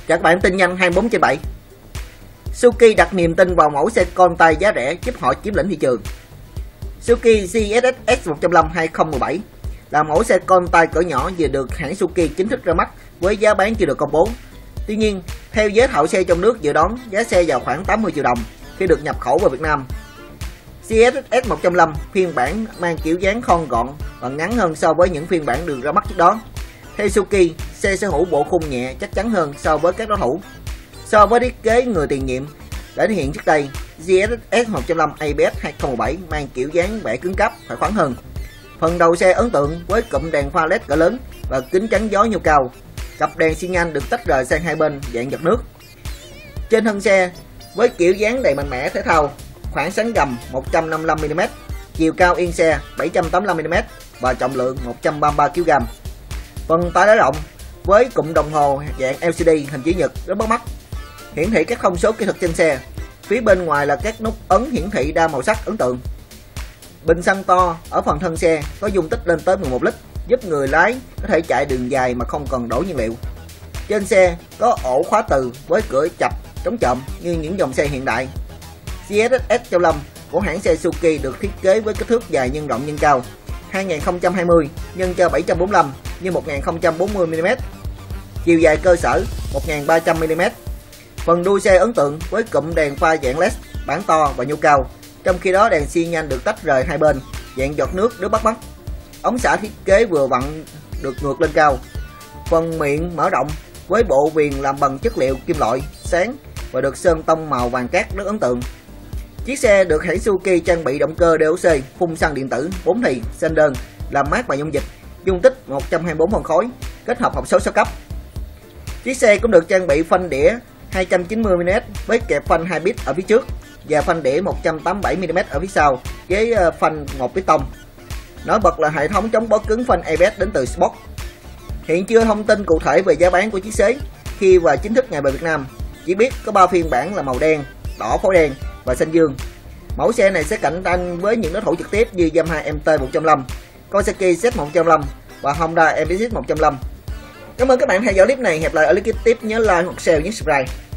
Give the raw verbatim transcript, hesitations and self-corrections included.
Các bạn tin nhanh hai mươi bốn trên bảy. Suzuki đặt niềm tin vào mẫu xe con tay giá rẻ giúp họ chiếm lĩnh thị trường. Suzuki giê ét ích một trăm lẻ năm hai không một bảy là mẫu xe con tay cỡ nhỏ vừa được hãng Suzuki chính thức ra mắt với giá bán chưa được công bố. Tuy nhiên, theo giới thạo xe trong nước dự đoán giá xe vào khoảng tám mươi triệu đồng khi được nhập khẩu vào Việt Nam. giê ét ích một trăm lẻ năm phiên bản mang kiểu dáng thon gọn và ngắn hơn so với những phiên bản được ra mắt trước đó. Theo Suzuki, xe sở hữu bộ khung nhẹ chắc chắn hơn so với các đối thủ. So với thiết kế người tiền nhiệm đã thể hiện trước đây, giê ét ích một trăm lẻ năm a bê ét hai không một bảy mang kiểu dáng bệ cứng cáp phải khoáng hơn. Phần đầu xe ấn tượng với cụm đèn pha led cỡ lớn và kính chắn gió nhô cao. Cặp đèn xi nhan được tách rời sang hai bên dạng giọt nước. Trên thân xe với kiểu dáng đầy mạnh mẽ thể thao, khoảng sáng gầm một trăm năm mươi lăm mi li mét, chiều cao yên xe bảy trăm tám mươi lăm mi li mét và trọng lượng một trăm ba mươi ba ki lô gam. Phần tay đá rộng với cụm đồng hồ dạng lờ xê đê hình chữ nhật rất bắt mắt, hiển thị các thông số kỹ thuật trên xe. Phía bên ngoài là các nút ấn hiển thị đa màu sắc ấn tượng. Bình xăng to ở phần thân xe có dung tích lên tới mười một lít, giúp người lái có thể chạy đường dài mà không cần đổ nhiên liệu. Trên xe có ổ khóa từ với cửa chập chống trộm như những dòng xe hiện đại. giê ét ích một trăm lẻ năm của hãng xe Suzuki được thiết kế với kích thước dài nhân rộng nhân cao hai nghìn không trăm hai mươi nhân cho bảy trăm bốn mươi lăm nhân một nghìn không trăm bốn mươi mi li mét, chiều dài cơ sở một nghìn ba trăm mi li mét. Phần đuôi xe ấn tượng với cụm đèn pha dạng led bản to và nhô cao, trong khi đó đèn xi nhan được tách rời hai bên dạng giọt nước rất bắt mắt. Ống xả thiết kế vừa vặn được ngược lên cao. Phần miệng mở rộng với bộ viền làm bằng chất liệu kim loại sáng và được sơn tông màu vàng cát rất ấn tượng. Chiếc xe được hãng Suzuki trang bị động cơ đê ô xê phun xăng điện tử bốn thì xanh đơn làm mát và dung dịch, dung tích một trăm hai mươi tư phân khối, kết hợp hộp số sáu cấp. Chiếc xe cũng được trang bị phanh đĩa hai trăm chín mươi mi li mét với kẹp phanh hai bit ở phía trước và phanh đĩa một trăm tám mươi bảy mi li mét ở phía sau với phanh một piston. Nổi bật là hệ thống chống bó cứng phanh a bê ét đến từ Sport. Hiện chưa thông tin cụ thể về giá bán của chiếc xe khi và chính thức ngày về Việt Nam, chỉ biết có ba phiên bản là màu đen, đỏ phối đen và xanh dương. Mẫu xe này sẽ cạnh tranh với những đối thủ trực tiếp như Yamaha em tê một trăm lẻ năm, Kawasaki Z một trăm lẻ năm và Honda em tê ích một trăm lẻ năm. Cảm ơn các bạn theo dõi clip này. Hẹn gặp lại ở clip tiếp, nhớ like hoặc share nhấn subscribe.